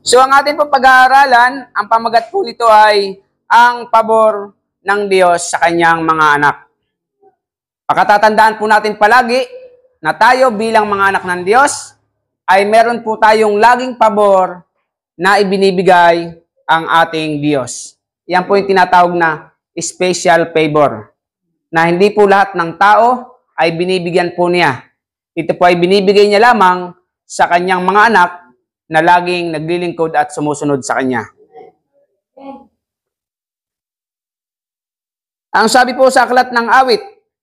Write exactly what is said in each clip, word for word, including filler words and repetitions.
So ang ating po pag-aaralan, ang pamagat po nito ay ang pabor ng Diyos sa kanyang mga anak. Pakatatandaan po natin palagi na tayo bilang mga anak ng Diyos ay meron po tayong laging pabor na ibinibigay ang ating Diyos. Yan po yung tinatawag na special favor, na hindi po lahat ng tao ay binibigyan po niya. Ito po ay binibigay niya lamang sa kanyang mga anak na laging naglilingkod at sumusunod sa kanya. Ang sabi po sa aklat ng awit,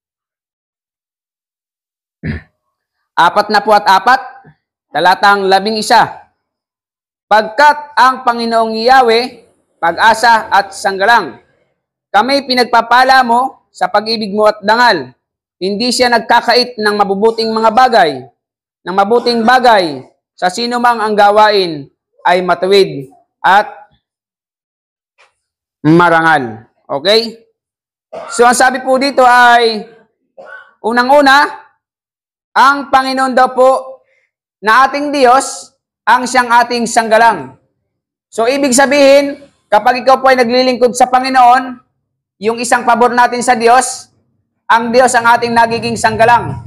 apat na po at apat, talatang labing isa. Pagkat ang Panginoong Yahweh, pag-asa at sanggalang, kami pinagpapala mo sa pag-ibig mo at dangal. Hindi siya nagkakait ng mabubuting mga bagay, ng mabuting bagay, sa sino mang ang gawain ay matuwid at marangal. Okay? So, ang sabi po dito ay, unang-una, ang Panginoon daw po na ating Diyos ang siyang ating sanggalang. So, ibig sabihin, kapag ikaw po ay naglilingkod sa Panginoon, yung isang pabor natin sa Diyos, ang Diyos ang ating nagiging sanggalang.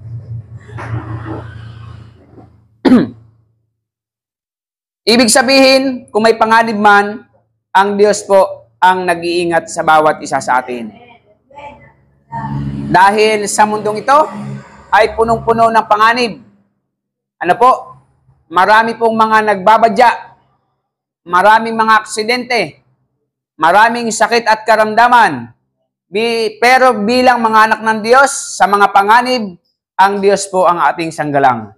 Ibig sabihin, kung may panganib man, ang Diyos po ang nag-iingat sa bawat isa sa atin. Dahil sa mundong ito ay punong-puno ng panganib. Ano po? Marami pong mga nagbabadya, maraming mga aksidente, maraming sakit at karamdaman. Bi pero bilang mga anak ng Diyos, sa mga panganib, ang Diyos po ang ating sanggalang.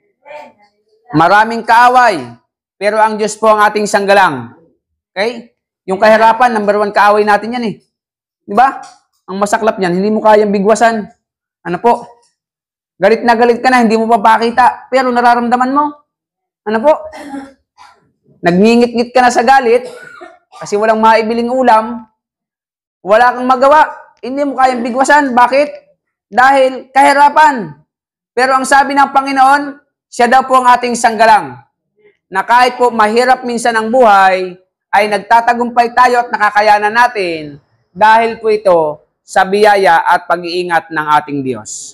Maraming kaaway, pero ang Diyos po ang ating sanggalang. Okay? Yung kahirapan, number one kaaway natin yan eh. Di ba? Ang masaklap niyan, hindi mo kayang bigwasan. Ano po? Galit na galit ka na, hindi mo papakita, pero nararamdaman mo. Ano po? Nagngingit-ngit ka na sa galit, kasi walang maibiling ulam, wala kang magawa, hindi mo kayang bigwasan. Bakit? Dahil kahirapan. Pero ang sabi ng Panginoon, siya daw po ang ating sanggalang. Na kahit po mahirap minsan ang buhay, ay nagtatagumpay tayo at nakakayanan natin dahil po ito sa biyaya at pag-iingat ng ating Diyos.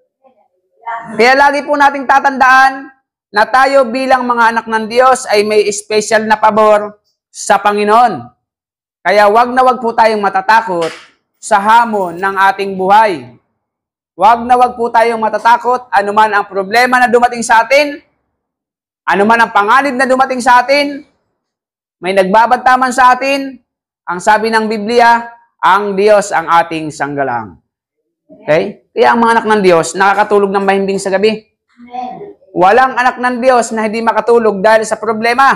Kaya lagi po nating tatandaan na tayo bilang mga anak ng Diyos ay may special na pabor sa Panginoon. Kaya wag na wag po tayong matatakot sa hamon ng ating buhay. Wag na wag po tayong matatakot anuman ang problema na dumating sa atin, ano man ang panganib na dumating sa atin, may nagbabanta man sa atin, ang sabi ng Biblia, ang Diyos ang ating sanggalang. Okay? Kaya ang mga anak ng Diyos, nakakatulog ng mahimbing sa gabi. Walang anak ng Diyos na hindi makatulog dahil sa problema.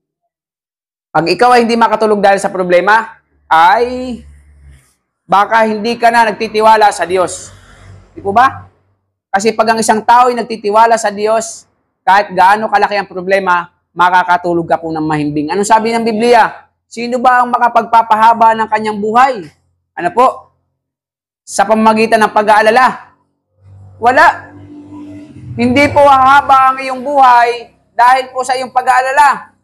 Pag ikaw ay hindi makatulog dahil sa problema, ay baka hindi ka na nagtitiwala sa Diyos. Di po ba? Kasi pag ang isang tao ay nagtitiwala sa Diyos, kahit gaano kalaki ang problema, makakatulog ka po ng mahimbing. Anong sabi ng Biblia? Sino ba ang makapagpapahaba ng kanyang buhay? Ano po? Sa pamamagitan ng pag-aalala. Wala. Hindi po hahaba ang iyong buhay dahil po sa iyong pag-aalala.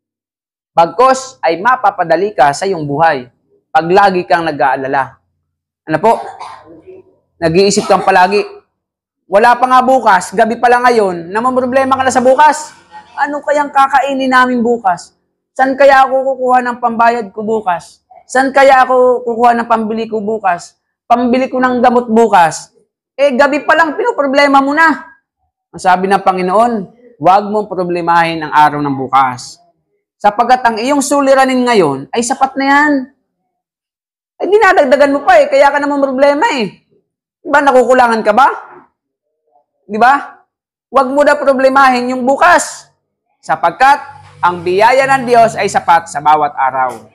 Bagkus ay mapapadali ka sa iyong buhay pag lagi kang nag-aalala. Ano po? Nag-iisip kang palagi. Wala pa nga bukas, gabi pa lang ngayon, namamroblema ka na sa bukas. Ano kayang kakainin namin bukas? Saan kaya ako kukuha ng pambayad ko bukas? Saan kaya ako kukuha ng pambili ko bukas? Pambili ko ng gamot bukas? Eh, gabi pa lang, pinoproblema mo na. Ang sabi ng Panginoon, huwag mong problemahin ang araw ng bukas. Sapagkat ang iyong suliranin ngayon ay sapat na yan. Ay, dinadagdagan mo pa eh, kaya ka naman problema eh. Diba, nakukulangan ka ba? Di ba? Huwag mo na problemahin yung bukas. Sapagkat ang biyaya ng Diyos ay sapat sa bawat araw.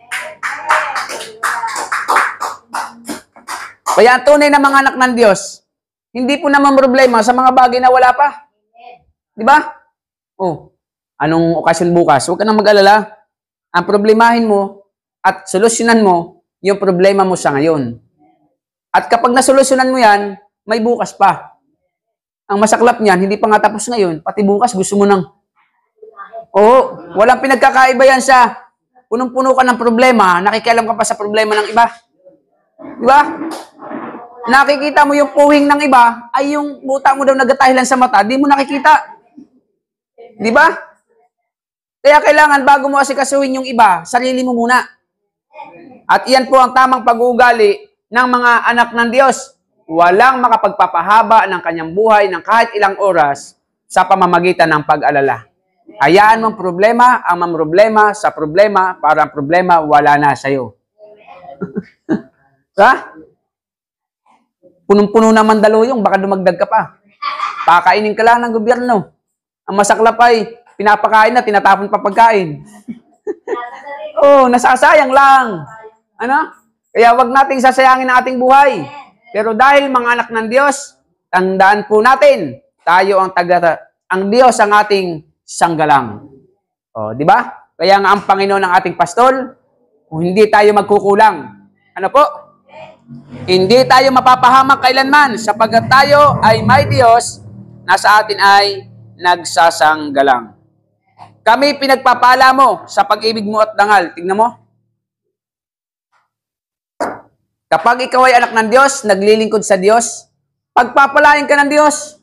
Kaya ang tunay na mga anak ng Diyos, hindi po naman problema sa mga bagay na wala pa. Di ba? Oh, anong okasyon bukas? Huwag ka nang mag-alala. Ang problemahin mo at solusyonan mo yung problema mo sa ngayon. At kapag nasolusyonan mo yan, may bukas pa. Ang masaklap niyan, hindi pa nga tapos ngayon, pati bukas gusto mo nang Oo, walang pinagkakaiba yan sa punong-puno ka ng problema, nakikialam ka pa sa problema ng iba. Di ba? Nakikita mo yung puwing ng iba, ay yung buta mo daw nagatahilan sa mata, di mo nakikita. Di ba? Kaya kailangan bago mo asikasuhin yung iba, sarili mo muna. At iyan po ang tamang pag-uugali ng mga anak ng Diyos. Walang makapagpapahaba ng kanyang buhay ng kahit ilang oras sa pamamagitan ng pag-alala. Hayaan mong problema ang mamroblema sa problema para ang problema wala na sa'yo. Ha? Punong-puno naman daluyong, baka dumagdag ka pa. Pakainin ka lang ng gobyerno. Ang masaklap ay pinapakain na, tinatapon pa pagkain. Oh, nasasayang lang. Ano? Kaya wag nating sasayangin ang ating buhay. Pero dahil mga anak ng Diyos, tandaan po natin, tayo ang taga, ang Diyos ang ating sanggalang. Oh, di ba? Kaya nga ang Panginoon ng ating pastol, kung hindi tayo magkukulang. Ano po? Hindi tayo mapapahamak kailanman sapagkat tayo ay may Diyos na sa atin ay nagsasanggalang. Kami pinagpapala mo sa pag-ibig mo at dangal. Tingnan mo. Kapag ikaw ay anak ng Diyos, naglilingkod sa Diyos, pagpapalain ka ng Diyos.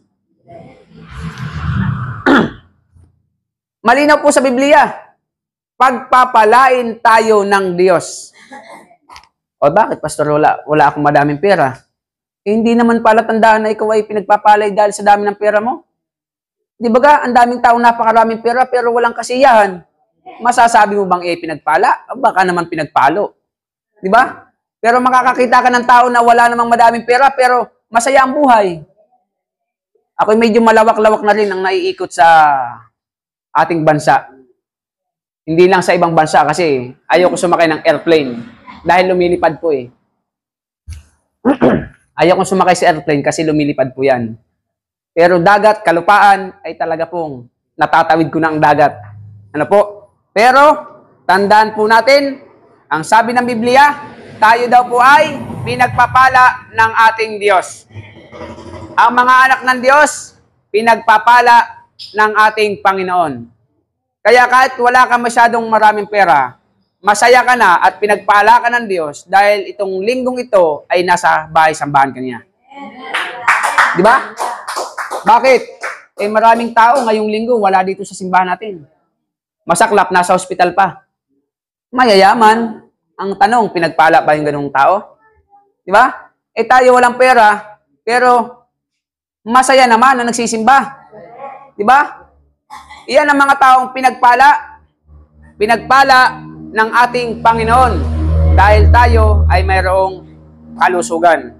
Malinaw po sa Biblia, pagpapalain tayo ng Diyos. O bakit, Pastor, wala, wala akong madaming pera? Eh, hindi naman pala tandaan na ikaw ay pinagpapalay dahil sa dami ng pera mo. Di ba ga, ang daming taong napakaraming pera pero walang kasiyahan. Masasabi mo bang eh, pinagpala? O baka naman pinagpalo. Di ba? Pero makakakita ka ng tao na wala namang madaming pera pero masaya ang buhay. Ako medyo malawak-lawak na rin ang naiikot sa ating bansa. Hindi lang sa ibang bansa kasi ayoko sumakay ng airplane dahil lumilipad po eh. Ayoko sumakay sa airplane kasi lumilipad po yan. Pero dagat, kalupaan ay talaga pong natatawid ko na ang dagat. Ano po? Pero tandaan po natin, ang sabi ng Biblia, tayo daw po ay pinagpapala ng ating Diyos. Ang mga anak ng Diyos, pinagpapala ng ating Panginoon. Kaya kahit wala ka masyadong maraming pera, masaya ka na at pinagpala ka ng Diyos dahil itong linggong ito ay nasa bahay-sambahan ka niya. Di ba? Bakit? Eh maraming tao ngayong linggo wala dito sa simbahan natin. Masaklap, nasa ospital pa. Mayayaman. Ang tanong, pinagpala ba yung ganung tao? Di ba? Eh tayo walang pera, pero masaya naman na nagsisimba. Di ba? Iyan ang mga taong pinagpala, pinagpala ng ating Panginoon dahil tayo ay mayroong kalusugan.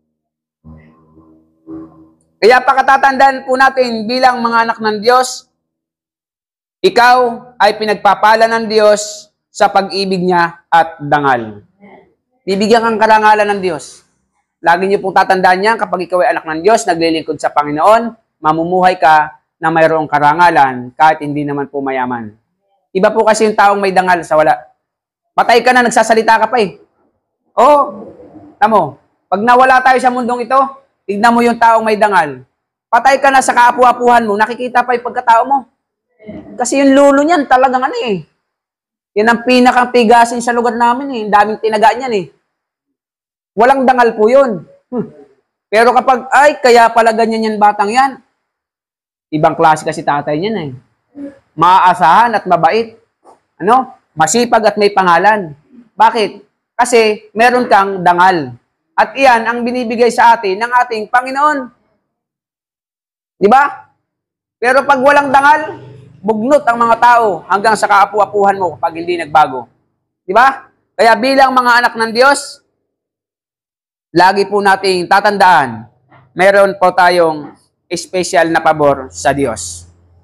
Kaya pakatatandaan po natin bilang mga anak ng Diyos, ikaw ay pinagpapala ng Diyos sa pag-ibig niya at dangal. Bibigyan kang karangalan ng Diyos. Lagi niyo pong tatandaan niya kapag ikaw ay anak ng Diyos, naglilingkod sa Panginoon, mamumuhay ka na mayroong karangalan kahit hindi naman po mayaman. Iba po kasi yung taong may dangal sa wala. Patay ka na, nagsasalita ka pa eh. Oo, tamo, pag nawala tayo sa mundong ito, tignan mo yung taong may dangal. Patay ka na sa kaapu-apuhan mo, nakikita pa yung pagkatao mo. Kasi yung lulo niyan talagang ano eh. Yan ang pinakang tigasin sa lugar namin eh. Daming tinagaan yan eh. Walang dangal po yun. Hmm. Pero kapag, ay, kaya pala ganyan yan batang yan. Ibang klase kasi tatay niyan eh. Maaasahan at mabait. Ano? Masipag at may pangalan. Bakit? Kasi meron kang dangal. At iyan ang binibigay sa atin ng ating Panginoon. Di ba? Pero pag walang dangal, bugnot ang mga tao hanggang sa kaapu-apuhan mo kapag hindi nagbago. Di ba? Kaya bilang mga anak ng Diyos, lagi po nating tatandaan, meron po tayong special na pabor sa Diyos.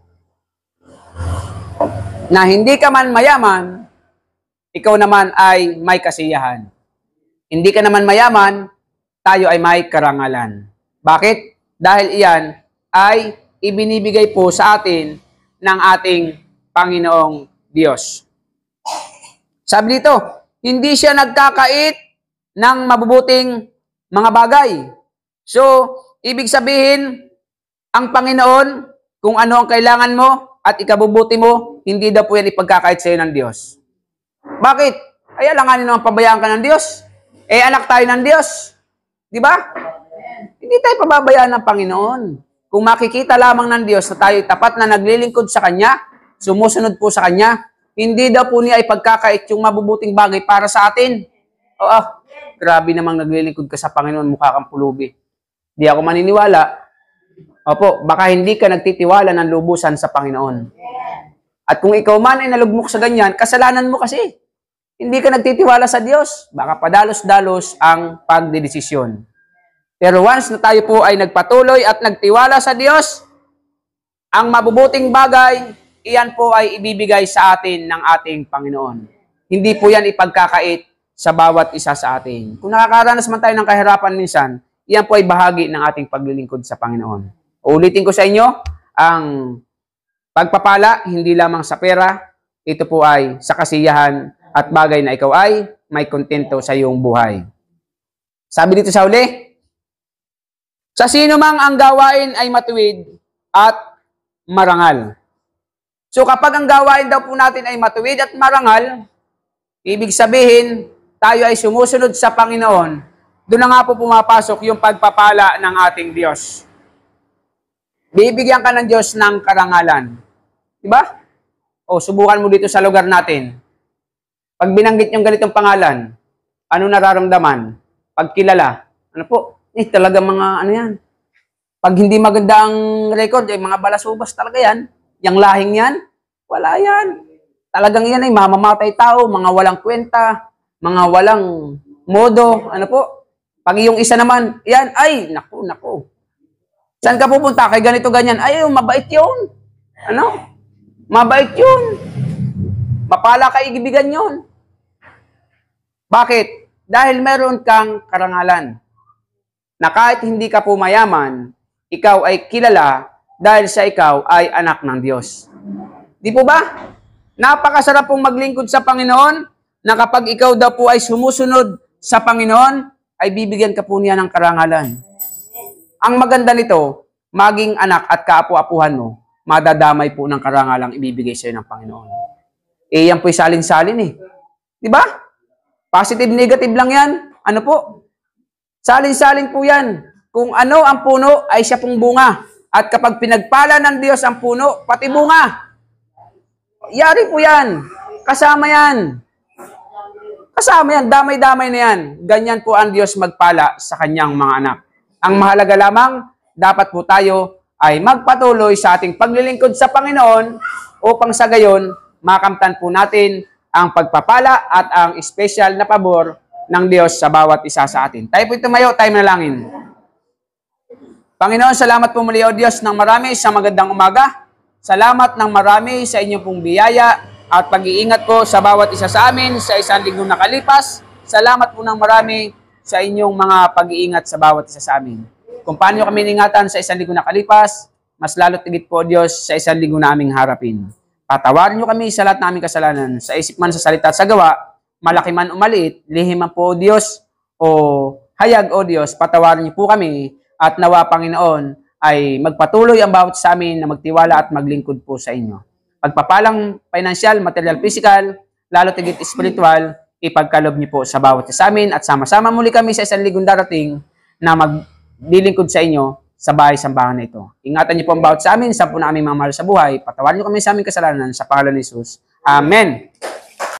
Na hindi ka man mayaman, ikaw naman ay may kasiyahan. Hindi ka naman mayaman, tayo ay may karangalan. Bakit? Dahil iyan ay ibinibigay po sa atin ng ating Panginoong Diyos. Sabi dito, hindi siya nagkakait ng mabubuting mga bagay. So, ibig sabihin, ang Panginoon, kung ano ang kailangan mo, at ikabubuti mo, hindi daw po yan ipagkakait sa iyo ng Diyos. Bakit? Ay, alanganin naman pabayaan ka ng Diyos. Eh, anak tayo ng Diyos. Di ba? Hindi tayo pababayaan ng Panginoon. Kung makikita lamang ng Diyos na tayo tapat na naglilingkod sa Kanya, sumusunod po sa Kanya, hindi daw po niya ipagkakait yung mabubuting bagay para sa atin. O ah, grabe namang naglilingkod ka sa Panginoon, mukha kang pulubi. Di ako maniniwala. Opo, baka hindi ka nagtitiwala ng lubusan sa Panginoon. At kung ikaw man ay nalugmok sa ganyan, kasalanan mo kasi. Hindi ka nagtitiwala sa Diyos. Baka padalos-dalos ang pagdedesisyon. Pero once na tayo po ay nagpatuloy at nagtiwala sa Diyos, ang mabubuting bagay, iyan po ay ibibigay sa atin ng ating Panginoon. Hindi po yan ipagkakait sa bawat isa sa atin. Kung nakakaranas man tayo ng kahirapan minsan, iyan po ay bahagi ng ating paglilingkod sa Panginoon. Ulitin ko sa inyo, ang pagpapala, hindi lamang sa pera, ito po ay sa kasiyahan at bagay na ikaw ay may kontento sa iyong buhay. Sabi dito sa uli, sa sino mang ang gawain ay matuwid at marangal. So kapag ang gawain daw po natin ay matuwid at marangal, ibig sabihin, tayo ay sumusunod sa Panginoon, doon na nga po pumapasok yung pagpapala ng ating Diyos. Bibigyan ka ng Diyos ng karangalan. Diba? O, subukan mo dito sa lugar natin. Pag binanggit yung ganitong pangalan, ano nararamdaman? Pag kilala, ano po? Eh, talaga mga ano yan. Pag hindi maganda ang record, eh, mga balasubas talaga yan. Yang lahing yan, wala yan. Talagang yan ay mamamatay tao, mga walang kwenta, mga walang modo, ano po? Pag yung isa naman, yan, ay, naku, naku. Saan ka pupunta? Kay ganito, ganyan. Ay, mabait yun. Ano? Mabait yun. Mapala kaibigan yun. Bakit? Dahil meron kang karangalan. Na kahit hindi ka po mayaman, ikaw ay kilala dahil sa ikaw ay anak ng Diyos. Di po ba? Napakasarap pong maglingkod sa Panginoon na kapag ikaw daw po ay sumusunod sa Panginoon, ay bibigyan ka po niya ng karangalan. Ang maganda nito, maging anak at kaapu-apuhan mo, madadamay po ng karangalang ibibigay sa iyo ng Panginoon. Eh, yan po'y salin-salin eh. Di ba? Positive, negative lang yan. Ano po? Salin-salin po yan. Kung ano ang puno, ay siya pong bunga. At kapag pinagpala ng Diyos ang puno, pati bunga. Yari po yan. Kasama yan. Kasama yan. Damay-damay na yan. Ganyan po ang Diyos magpala sa kanyang mga anak. Ang mahalaga lamang, dapat po tayo ay magpatuloy sa ating paglilingkod sa Panginoon upang sa gayon, makamtan po natin ang pagpapala at ang espesyal na pabor ng Diyos sa bawat isa sa atin. Tayo po tumayo, tayo manalangin. Panginoon, salamat po muli o Diyos ng marami sa magandang umaga. Salamat ng marami sa inyong pong biyaya at pag-iingat po sa bawat isa sa amin sa isang linggong nakalipas. Salamat po ng marami sa inyong mga pag-iingat sa bawat isa sa amin. Kung paano kami ingatan sa isang linggo na kalipas, mas lalo't tigit po, Diyos, sa isang linggo na aming harapin. Patawarin niyo kami sa lahat ng aming kasalanan, sa isip man, sa salita at sa gawa, malaki man o maliit, lihim man po, Diyos, o hayag, o Diyos, patawarin niyo po kami, at nawa, Panginoon, ay magpatuloy ang bawat sa amin na magtiwala at maglingkod po sa inyo. Pagpapalang financial, material, physical, lalo't tigit spiritual, ipagkalob niyo po sa bawat sa amin at sama-sama muli kami sa isang linggong darating na maglilingkod sa inyo sa bahay-sambahan na ito. Ingatan niyo po ang bawat sa amin, sa po na aming mga mahal sa buhay. Patawarin niyo kami sa aming kasalanan sa pangalan ni Jesus. Amen.